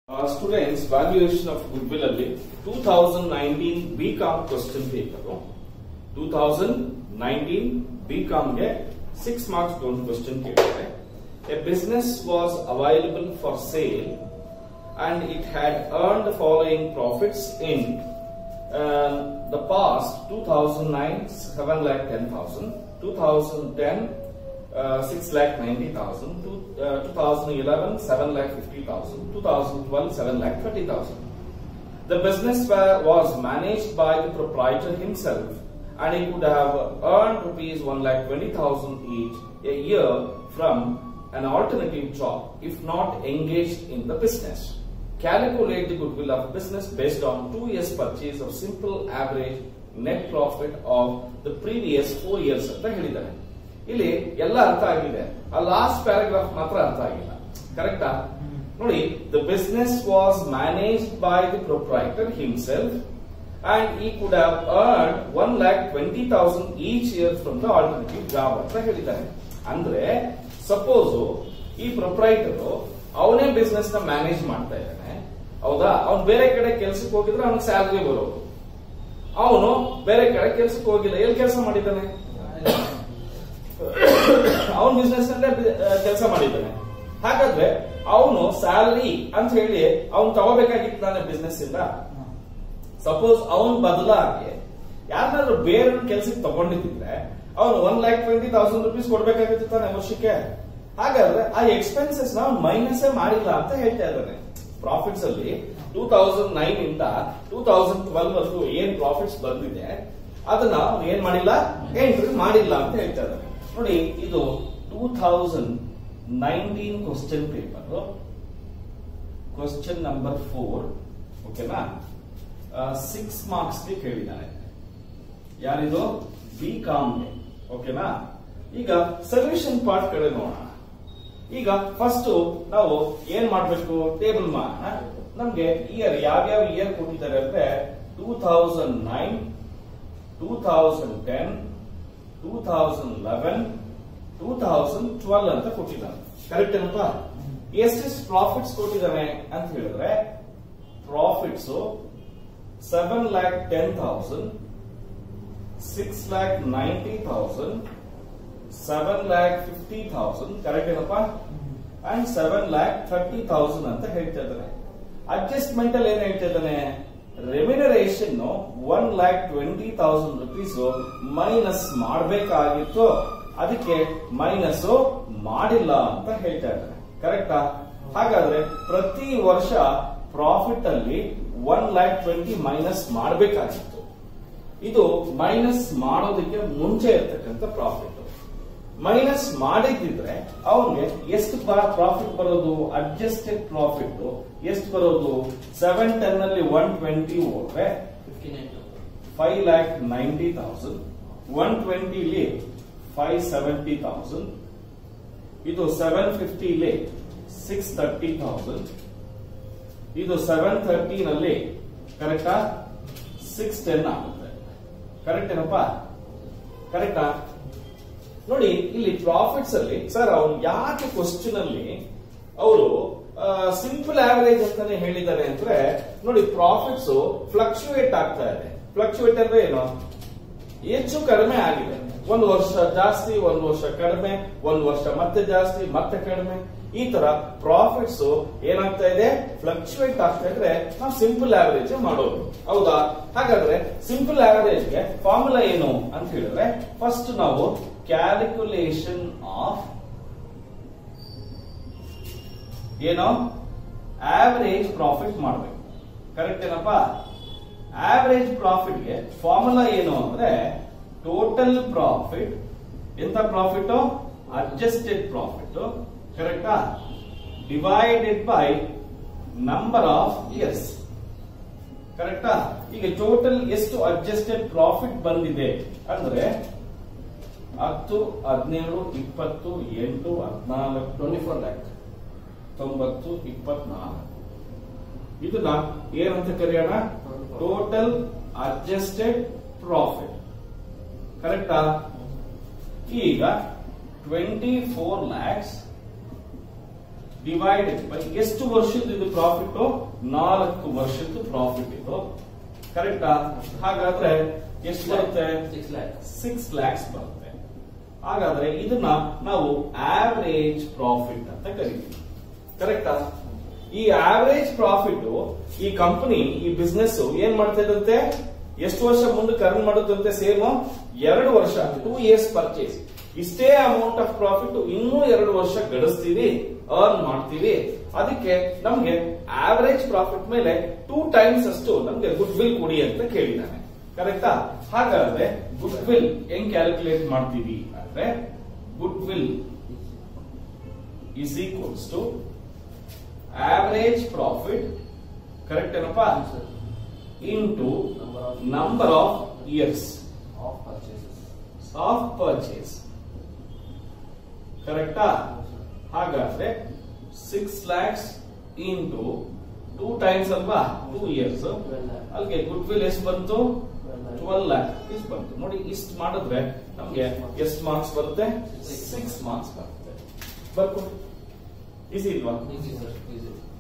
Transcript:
Students, valuation of goodwill ಅಲ್ಲಿ 2019 BCom question paper 2019 BCom ಗೆ 6 marks ಒಂದು question ಕೇಳಿದ್ದಾರೆ. A business was available for sale and it had earned the following profits in the past: 2009 7,10,000, 2010 6,90,000, 2011 7,50,000, 2012 7,30,000. The business was managed by the proprietor himself, and he could have earned rupees 1,20,000 each a year from an alternative job if not engaged in the business. Calculate the goodwill of business based on 2 years purchase of simple average net profit of the previous 4 years ಅಂತ ಹೇಳಿದ್ದಾರೆ. ಇಲ್ಲಿ ಎಲ್ಲ ಅರ್ಥ ಆಗಿದೆ, ಆ last paragraph ಮಾತ್ರ ಅರ್ಥ ಆಗಿಲ್ಲ. ಕರೆಕ್ಟಾ? ನೋಡಿ, the business was managed by the proprietor himself and he could have earned 1,20,000 each year from the alternative job ಅಂತ ಹೇಳಿದ್ದಾರೆ. ಅಂದ್ರೆ ಸಪೋಸ್ ಈ ಪ್ರೊಪ್ರೈಟರ್ ಅವನೇ ಬಿಸ್ನೆಸ್ ನ ಮ್ಯಾನೇಜ್ ಮಾಡ್ತಾ ಇದ್ದಾನೆ, ಹೌದಾ? ಅವ್ನು ಬೇರೆ ಕಡೆ ಕೆಲ್ಸಕ್ಕೆ ಹೋಗಿದ್ರೆ ಅವ್ನಿಗೆ ಸ್ಯಾಲರಿ ಬರೋದು. ಅವನು ಬೇರೆ ಕಡೆ ಕೆಲ್ಸಕ್ಕೆ ಹೋಗಿಲ್ಲ, ಎಲ್ಲಿ ಕೆಲಸ ಮಾಡಿದ್ದಾನೆ? ಅವನ್ ಬಿಸ್ನೆಸ್ ನಲ್ಲೇ ಕೆಲಸ ಮಾಡಿದ್ದಾನೆ. ಹಾಗಾದ್ರೆ ಅವನು ಸ್ಯಾಲರಿ ಅಂತ ಹೇಳಿ ಅವನು ತಗೋಬೇಕಾಗಿತ್ತು ತಾನೆ ಬಿಸ್ನೆಸ್ ಇಂದ. ಸಪೋಸ್ ಅವನ್ ಬದಲಾಗಿ ಯಾರನ್ನಾದ್ರೂ ಬೇರೆ ಕೆಲ್ಸಕ್ಕೆ ತಗೊಂಡಿದ್ರೆ ಅವನು 1,20,000 ರೂಪೀಸ್ ಕೊಡ್ಬೇಕಾಗಿತ್ತು ತಾನೆ ವರ್ಷಕ್ಕೆ. ಹಾಗಾದ್ರೆ ಆ ಎಕ್ಸ್ಪೆನ್ಸಸ್ ನ ಅವ್ನು ಮೈನಸ್ ಮಾಡಿಲ್ಲ ಅಂತ ಹೇಳ್ತಾ ಇದ್ದಾನೆ. ಪ್ರಾಫಿಟ್ಸ್ ಅಲ್ಲಿ 2009 ಇಂದ 2012 ವರೆಗೂ ಏನ್ ಪ್ರಾಫಿಟ್ಸ್ ಬಂದಿದೆ ಅದನ್ನ ಏನ್ ಮಾಡಿಲ್ಲ, ಎಂಟ್ರಿ ಮಾಡಿಲ್ಲ ಅಂತ ಹೇಳ್ತಾ ಇದ್ದಾನೆ. ನೋಡಿ, ಇದು 2019 ಕ್ವಶನ್ ಪೇಪರ್, ಕ್ವಶನ್ ನಂಬರ್ 4, ಓಕೆನಾ? 6 ಮಾರ್ಕ್ಸ್ ಗೆ ಕೇಳಿದ್ದಾರೆ. ಯಾರಿದು? BCom ಗೆ, ಓಕೆನಾ? ಈಗ ಸೊಲ್ಯೂಷನ್ ಪಾರ್ಟ್ ಕಡೆ ನೋಡೋಣ. ಈಗ ಫಸ್ಟ್ ನಾವು ಏನ್ ಮಾಡ್ಬೇಕು, ಟೇಬಲ್ ಮಾಡೋಣ. ನಮ್ಗೆ ಇಯರ್ ಯಾವ್ಯಾವ ಇಯರ್ ಕೊಟ್ಟಿದ್ದಾರೆ ಅಂದ್ರೆ 2009, 2010, 2011, 2012 ಅಂತ ಕೊಟ್ಟಿದ್ದಾನೆ. ಕರೆಕ್ಟ್ ಏನಪ್ಪಾ? ಎಷ್ಟೆಷ್ಟು ಪ್ರಾಫಿಟ್ಸ್ ಕೊಟ್ಟಿದ್ದಾನೆ ಅಂತ ಹೇಳಿದ್ರೆ ಪ್ರಾಫಿಟ್ಸ್ 7,10,000, 6,90,000, 7,50,000, ಕರೆಕ್ಟ್ ಏನಪ್ಪಾ? ಅಂಡ್ 7,30,000 ಅಂತ ಹೇಳ್ತಾ ಇದ್ದಾನೆ. ಅಡ್ಜಸ್ಟ್ಮೆಂಟ್ ಅಲ್ಲಿ ಏನ್ ಹೇಳ್ತಾ ಇದ್ದಾನೆ? ರೆಮ್ಯುನರೇಷನ್ 1,20,000 ರೂಪೀಸ್ ಮೈನಸ್ ಮಾಡಬೇಕಾಗಿತ್ತು, ಅದಕ್ಕೆ ಮೈನಸ್ ಮಾಡಿಲ್ಲ ಅಂತ ಹೇಳ್ತಾ ಇದ್ದಾರೆ. ಕರೆಕ್ಟಾ? ಹಾಗಾದ್ರೆ ಪ್ರತಿ ವರ್ಷ ಪ್ರಾಫಿಟ್ ಅಲ್ಲಿ 1,20,000 ಮೈನಸ್ ಮಾಡಬೇಕಾಗಿತ್ತು. ಇದು ಮೈನಸ್ ಮಾಡೋದಕ್ಕೆ ಮುಂಚೆ ಇರ್ತಕ್ಕಂಥ ಪ್ರಾಫಿಟ್. ಮೈನಸ್ ಮಾಡಿದ್ರೆ ಅವನಿಗೆ ಎಷ್ಟು ಪ್ರಾಫಿಟ್ ಬರೋದು? ಅಡ್ಜಸ್ಟೆಡ್ ಪ್ರಾಫಿಟ್ ಎಷ್ಟು ಬರೋದು? 710 ಅಲ್ಲಿ 120 ಹೋದ್ರೆ 5,90,000, 120 ಇಲ್ಲಿ 570,000, ಇದು 750 ಇಲ್ಲಿ 630,000, ಇದು 730 ನಲ್ಲಿ ಕರೆಕ್ಟಾ 610 ಆಗುತ್ತೆ. ಕರೆಕ್ಟ್ ಏನಪ್ಪಾ? ಕರೆಕ್ಟಾ? ನೋಡಿ, ಇಲ್ಲಿ ಪ್ರಾಫಿಟ್ಸ್ ಅಲ್ಲಿ ಸರ್ ಅವ್ರು ಯಾಕೆ ಕ್ವಶನ್ ಅಲ್ಲಿ ಅವರು ಸಿಂಪಲ್ ಆವರೇಜ್ ಅಂತಾನೆ ಹೇಳಿದ್ದಾರೆ ಅಂದ್ರೆ, ನೋಡಿ ಪ್ರಾಫಿಟ್ಸ್ ಫ್ಲಕ್ಚುಯೇಟ್ ಆಗ್ತಾ ಇದೆ. ಫ್ಲಕ್ಚುಯೇಟ್ ಅಂದ್ರೆ ಏನು? ಹೆಚ್ಚು ಕಡಿಮೆ ಆಗಿದೆ. ಒಂದು ವರ್ಷ ಜಾಸ್ತಿ, ಒಂದು ವರ್ಷ ಕಡಿಮೆ, ಒಂದು ವರ್ಷ ಮತ್ತೆ ಜಾಸ್ತಿ, ಮತ್ತೆ ಕಡಿಮೆ. ಈ ತರ ಪ್ರಾಫಿಟ್ಸ್ ಏನಾಗ್ತಾ ಇದೆ? ಫ್ಲಕ್ಚುಯೇಟ್ ಆಗ್ತಾ ಇದ್ರೆ ನಾವು ಸಿಂಪಲ್ ಆವರೇಜ್ ಮಾಡೋದು, ಹೌದಾ? ಹಾಗಾದ್ರೆ ಸಿಂಪಲ್ ಆವರೇಜ್ ಗೆ ಫಾರ್ಮುಲಾ ಏನು ಅಂತ ಹೇಳಿದ್ರೆ, ಫಸ್ಟ್ ನಾವು ಕ್ಯಾಲ್ಕುಲೇಷನ್ ಆಫ್ ಏನು ಆವರೇಜ್ ಪ್ರಾಫಿಟ್ ಮಾಡಬೇಕು. ಕರೆಕ್ಟ್ ಏನಪ್ಪಾ? ಆವರೇಜ್ ಪ್ರಾಫಿಟ್ ಗೆ ಫಾರ್ಮುಲಾ ಏನು ಅಂದ್ರೆ ಟೋಟಲ್ ಪ್ರಾಫಿಟ್, ಎಂತ ಪ್ರಾಫಿಟ್? ಅಡ್ಜಸ್ಟೆಡ್ ಪ್ರಾಫಿಟ್, ಕರೆಕ್ಟಾ? Divided by number of years. ಕರೆಕ್ಟಾ? ಈಗ ಟೋಟಲ್ ಎಷ್ಟು ಅಡ್ಜಸ್ಟೆಡ್ ಪ್ರಾಫಿಟ್ ಬಂದಿದೆ ಅಂದ್ರೆ 10, 17, 20, 8, 14, 24 lakh, 90, 24. ಇದನ್ನ ಏನಂತ ಕರೆಯೋಣ? Total adjusted profit. ಕರೆಕ್ಟಾ? ಈಗ 24 lakhs ಡಿವೈಡೆಡ್ ಬೈ ಎಷ್ಟು ವರ್ಷದ ಇದು ಪ್ರಾಫಿಟ್? 4 ವರ್ಷದ ಪ್ರಾಫಿಟ್ ಇದು. ಕರೆಕ್ಟಾ? ಹಾಗಾದ್ರೆ ಎಷ್ಟು ಬರುತ್ತೆ? 6 lakhs ಬರುತ್ತೆ. ಹಾಗಾದ್ರೆ ಇದನ್ನ ನಾವು ಆವರೇಜ್ ಪ್ರಾಫಿಟ್ ಅಂತ ಕರಿತೀವಿ. ಕರೆಕ್ಟಾ? ಈ ಆವರೇಜ್ ಪ್ರಾಫಿಟ್ ಈ ಕಂಪನಿ, ಈ ಬಿಸ್ನೆಸ್ ಏನ್ ಮಾಡ್ತಾ ಇದಂತೆ? ಎಷ್ಟು ವರ್ಷ ಮುಂದಕ್ಕೆ ಅರ್ನ್ ಮಾಡುತ್ತಂತೆ? ಸೇಮ್ 2 ವರ್ಷ, 2 years ಪರ್ಚೇಸ್. ಇಷ್ಟೇ ಅಮೌಂಟ್ ಆಫ್ ಪ್ರಾಫಿಟ್ ಇನ್ನೂ 2 ವರ್ಷ ಗಳಿಸ್ತೀವಿ, ಅರ್ನ್ ಮಾಡ್ತೀವಿ. ಅದಕ್ಕೆ ನಮ್ಗೆ ಆವರೇಜ್ ಪ್ರಾಫಿಟ್ ಮೇಲೆ 2 times ಅಷ್ಟು ನಮ್ಗೆ ಗುಡ್ ವಿಲ್ ಕೊಡಿ ಅಂತ ಕೇಳಿದ್ದಾನೆ. ಕರೆಕ್ಟಾ? ಹಾಗಾದ್ರೆ ಗುಡ್ ವಿಲ್ ಹೆಂಗ್ ಕ್ಯಾಲ್ಕುಲೇಟ್ ಮಾಡ್ತೀವಿ ಅಂದ್ರೆ, good will is equals to average profit, correct ಏನಪ್ಪಾ, into number of years of purchase. ಕರೆಕ್ಟಾ? ಹಾಗಾದ್ರೆ 6 lakhs ಇಂಟು 2 times ಅಲ್ವಾ, 2 years. ಅಲ್ಲಿಗೆ ಗುಡ್ ವಿಲ್ ಎಷ್ಟು ಬಂತು? 12 lakh ಇಷ್ಟು ಬಂತು. ನೋಡಿ, ಇಷ್ಟು ಮಾಡಿದ್ರೆ ನಮ್ಗೆ ಎಷ್ಟು ಮಾರ್ಕ್ಸ್ ಬರುತ್ತೆ? 6 marks ಬರುತ್ತೆ. ಬರ್ಕೊಂಡು ಈಸಿ ಇಲ್ವಾ?